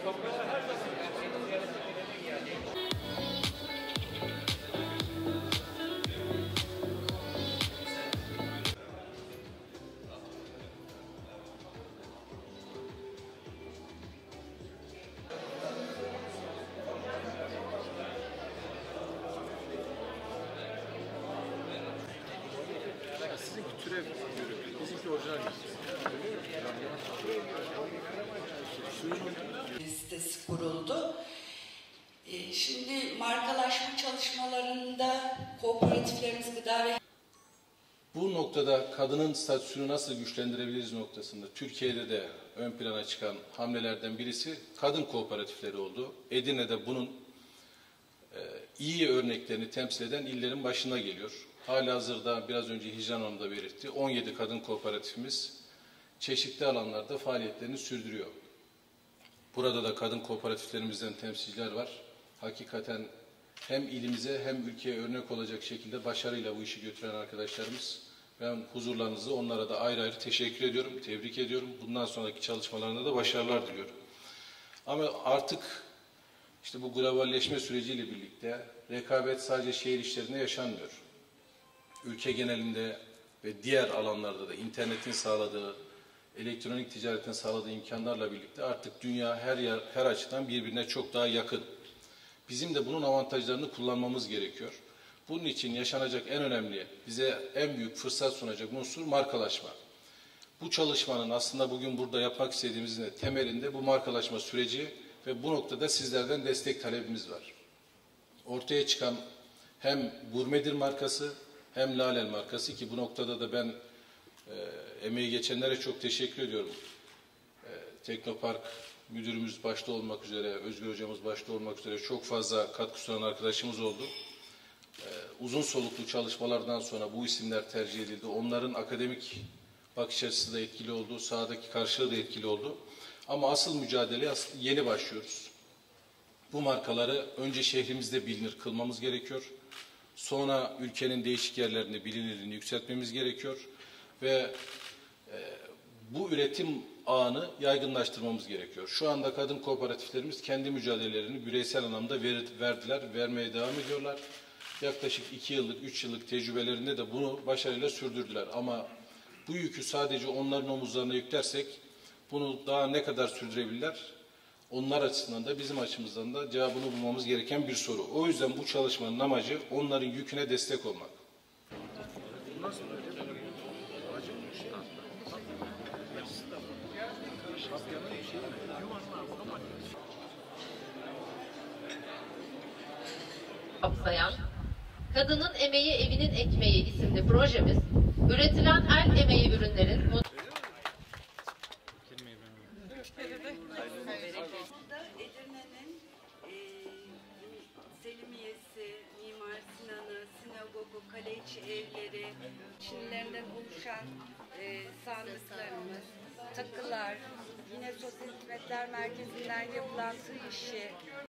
Sizinki türev ürün, bizimki orijinal. Sitesi kuruldu. Şimdi markalaşma çalışmalarında kooperatiflerimiz gıda ve bu noktada kadının statüsünü nasıl güçlendirebiliriz noktasında Türkiye'de de ön plana çıkan hamlelerden birisi kadın kooperatifleri oldu. Edirne'de bunun iyi örneklerini temsil eden illerin başına geliyor. Halihazırda biraz önce Hicran Hanım da belirtti. 17 kadın kooperatifimiz çeşitli alanlarda faaliyetlerini sürdürüyor. Burada da kadın kooperatiflerimizden temsilciler var. Hakikaten hem ilimize hem ülkeye örnek olacak şekilde başarıyla bu işi götüren arkadaşlarımız. Ben huzurlarınızı onlara da ayrı ayrı teşekkür ediyorum, tebrik ediyorum. Bundan sonraki çalışmalarında da başarılar diliyorum. Ama artık işte bu globalleşme süreciyle birlikte rekabet sadece şehir içlerinde yaşanmıyor. Ülke genelinde ve diğer alanlarda da internetin sağladığı, elektronik ticaretin sağladığı imkanlarla birlikte artık dünya her açıdan birbirine çok daha yakın. Bizim de bunun avantajlarını kullanmamız gerekiyor. Bunun için yaşanacak en önemli, bize en büyük fırsat sunacak unsur markalaşma. Bu çalışmanın aslında bugün burada yapmak istediğimizin temelinde bu markalaşma süreci ve bu noktada sizlerden destek talebimiz var. Ortaya çıkan hem Gurmedir markası hem Lalel markası ki bu noktada da ben emeği geçenlere çok teşekkür ediyorum. Teknopark müdürümüz başta olmak üzere, Özgür hocamız başta olmak üzere çok fazla katkı sunan arkadaşımız oldu. Uzun soluklu çalışmalardan sonra bu isimler tercih edildi. Onların akademik bakış açısı da etkili oldu, sahadaki karşılığı da etkili oldu. Ama asıl mücadeleye yeni başlıyoruz. Bu markaları önce şehrimizde bilinir kılmamız gerekiyor. Sonra ülkenin değişik yerlerinde bilinirliğini yükseltmemiz gerekiyor. Ve bu üretim ağını yaygınlaştırmamız gerekiyor. Şu anda kadın kooperatiflerimiz kendi mücadelelerini bireysel anlamda verdiler, vermeye devam ediyorlar. Yaklaşık 2 yıllık, 3 yıllık tecrübelerinde de bunu başarıyla sürdürdüler. Ama bu yükü sadece onların omuzlarına yüklersek bunu daha ne kadar sürdürebilirler? Onlar açısından da bizim açımızdan da cevabını bulmamız gereken bir soru. O yüzden bu çalışmanın amacı onların yüküne destek olmak. Kapsayan Kadının Emeği Evinin Ekmeği isimli projemiz, üretilen el emeği ürünlerin Edirne'nin Selimiyesi, Mimar Sinan'ı, sinagogu, Kaleiçi evleri, Çinlilerinden oluşan sandıklarımız, takılar, yine Sosyal Hizmetler Merkezi'nden yapılan tığ işi,